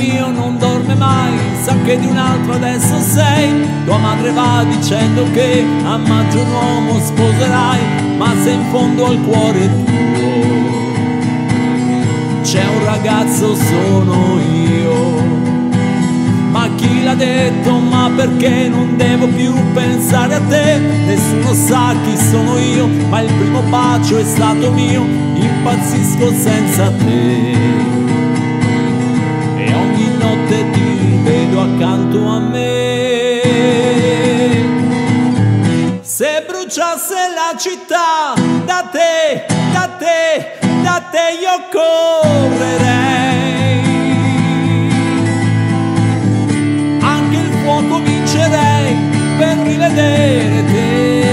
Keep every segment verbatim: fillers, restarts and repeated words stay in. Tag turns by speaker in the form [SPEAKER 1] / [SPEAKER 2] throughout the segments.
[SPEAKER 1] mio non dorme mai, sa che di un altro adesso sei. Tua madre va dicendo che a maggio un uomo sposerai, ma se in fondo al cuore tuo c'è un ragazzo sono io. Ma chi l'ha detto? Ma perché non devo più pensare a te? Nessuno sa chi sono io, ma il primo bacio è stato mio. Impazzisco senza te e ogni notte ti vedo accanto a me. Se bruciasse la città, da te, da te, da te io correrei. Anche il fuoco vincerei per rivedere te.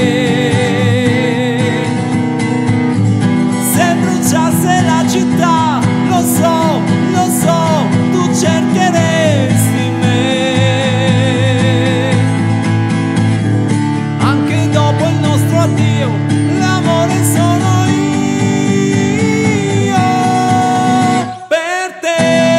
[SPEAKER 1] Se bruciasse la città, lo so, lo so, tu cercheresti me. Anche dopo il nostro addio, l'amore sono io per te.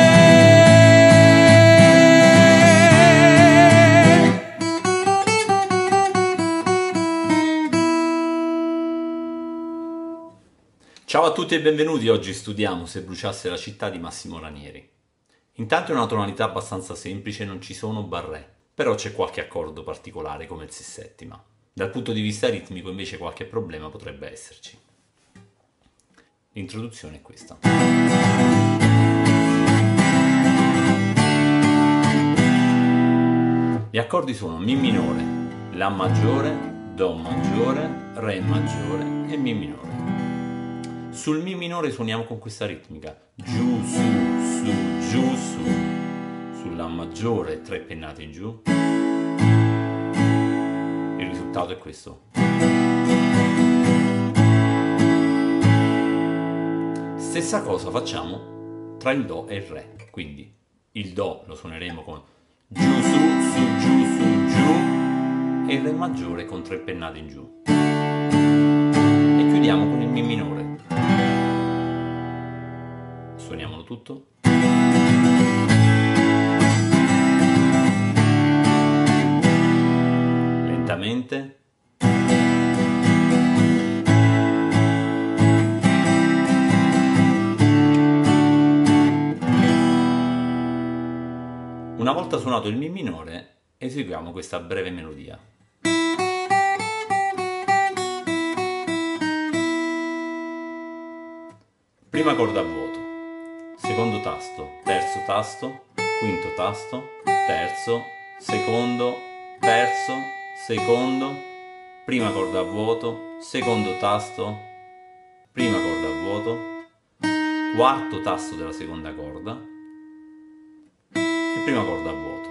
[SPEAKER 2] Ciao a tutti e benvenuti, oggi studiamo Se bruciasse la città di Massimo Ranieri. Intanto è una tonalità abbastanza semplice, non ci sono barré, però c'è qualche accordo particolare come il si settima. Dal punto di vista ritmico invece qualche problema potrebbe esserci. L'introduzione è questa. Gli accordi sono Mi minore, La maggiore, Do maggiore, Re maggiore e Mi minore. Sul Mi minore suoniamo con questa ritmica, giù, su, su, giù, su. Sulla maggiore tre pennate in giù. Il risultato è questo. Stessa cosa facciamo tra il Do e il Re, quindi il Do lo suoneremo con giù, su, su, giù, su, giù e il Re maggiore con tre pennate in giù. E chiudiamo con il Mi minore. Suoniamolo tutto. Lentamente. Una volta suonato il Mi minore, eseguiamo questa breve melodia. Prima corda a vuoto, secondo tasto, terzo tasto, quinto tasto, terzo, secondo, terzo, secondo, prima corda a vuoto, secondo tasto, prima corda a vuoto, quarto tasto della seconda corda e prima corda a vuoto.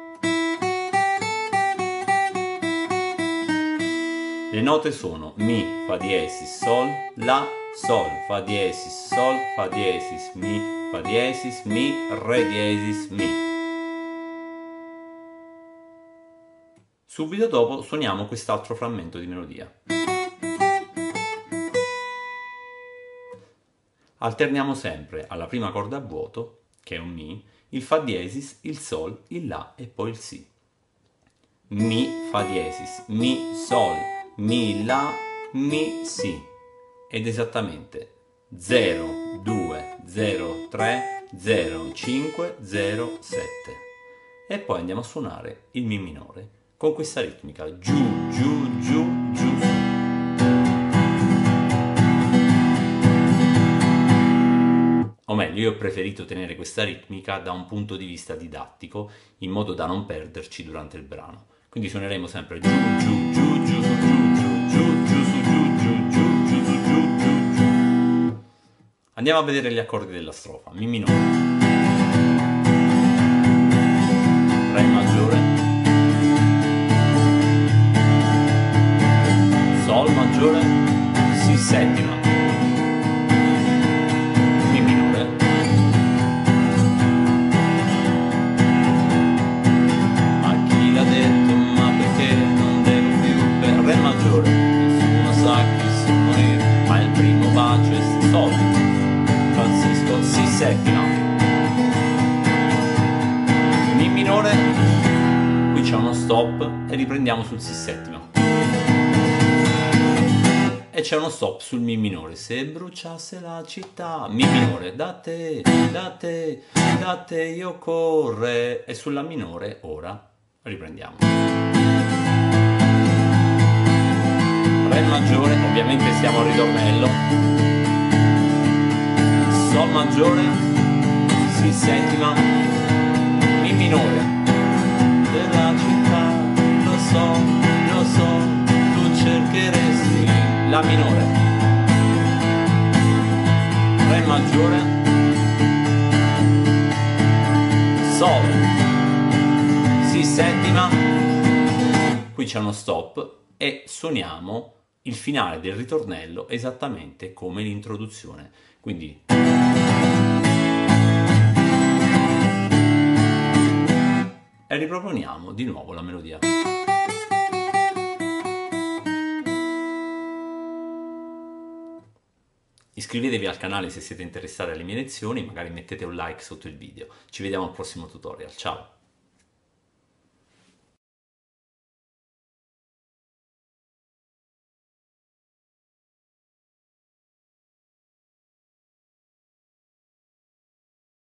[SPEAKER 2] Le note sono Mi, Fa diesis, Sol, La, Sol, Fa diesis, Sol, Fa diesis, Mi, Fa diesis, Mi, Re diesis, Mi. Subito dopo suoniamo quest'altro frammento di melodia. Alterniamo sempre alla prima corda a vuoto, che è un Mi, il Fa diesis, il Sol, il La e poi il Si. Mi, Fa diesis, Mi, Sol, Mi, La, Mi, Si. Ed esattamente zero, due, zero, tre, zero, cinque, zero, sette. E poi andiamo a suonare il Mi minore con questa ritmica giù, giù, giù, giù. O meglio, io ho preferito tenere questa ritmica da un punto di vista didattico, in modo da non perderci durante il brano. Quindi suoneremo sempre giù, giù, giù, giù, su, giù, giù, giù, giù, su, giù, giù, giù, giù, su, giù, giù, giù. Andiamo a vedere gli accordi della strofa. Mi minore, Re maggiore, Sol maggiore, Si settima, Mi minore, ma chi l'ha detto, ma perché non devo più per Re maggiore, nessuno sa chi sono io, ma il primo bacio è Sol, Francisco, Si settima, stop e riprendiamo sul Si settima. E c'è uno stop sul Mi minore. Se bruciasse la città, Mi minore, da te, da te, da te io corre. E sulla minore ora riprendiamo. Re maggiore, ovviamente siamo al ritornello. Sol maggiore, Si settima, Mi minore. Della città, lo so, lo so, tu cercheresti La minore, Re maggiore, Sol, Si settima, qui c'è uno stop e suoniamo il finale del ritornello esattamente come l'introduzione, quindi e riproponiamo di nuovo la melodia. Iscrivetevi al canale se siete interessati alle mie lezioni, magari mettete un like sotto il video. Ci vediamo al prossimo tutorial, ciao!